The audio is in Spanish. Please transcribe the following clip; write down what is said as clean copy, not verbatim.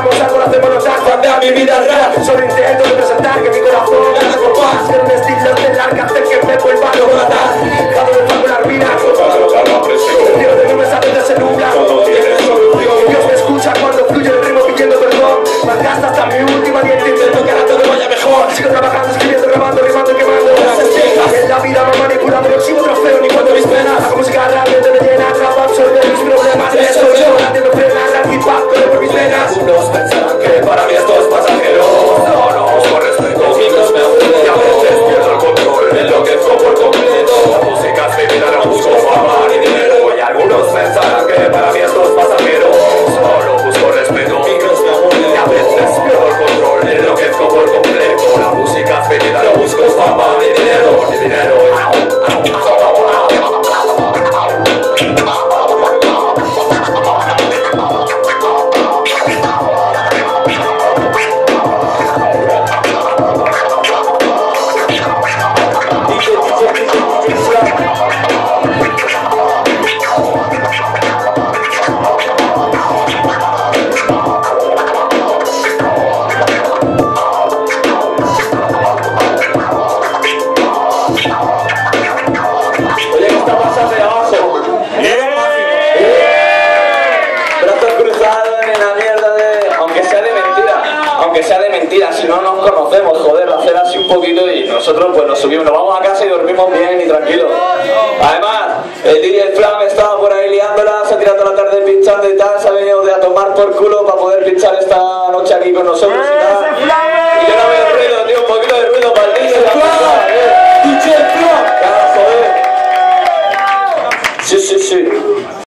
hagamos algo, lo hacemos los actos. Cambia mi vida real. Solo intento representar que mi corazón gana por paz. Ser un estilo estelar que hace que me vuelva a matar. Cada vez con la ruina. El Dios de mi mensaje se nubla. Dios me escucha cuando fluye el ritmo pidiendo perdón. Malgasta hasta mi última dieta. Intento que ahora todo vaya mejor. Sigo trabajando, escribiendo, grabando, rimando y quemando. En la vida me manipulando, no exhibo trofeo ni cuando mis penas. Hago música realmente me llena, traba, absorbe mis problemas. Esto yo, haciendo frenar al hip hop, corre por mis venas. Unos pensarán que para mí esto es pasajero. No, con respeto, micros me aburren y a veces pierdo el control. Enloquezco por completo. La música es mi vida, no busco fama ni dinero. Y algunos pensarán que para mí esto es pasajero. Solo busco respeto, micros me aburren y a veces pierdo el control. Enloquezco por completo. La música es mi vida, no busco fama ni dinero, ni dinero. Si no nos conocemos, joder, hacer así un poquito y nosotros pues nos subimos, nos vamos a casa y dormimos bien y tranquilos. Además, el DJ Flam estaba por ahí liándola, se ha tirado la tarde pinchando y tal, se ha venido de a tomar por culo para poder pinchar esta noche aquí con nosotros.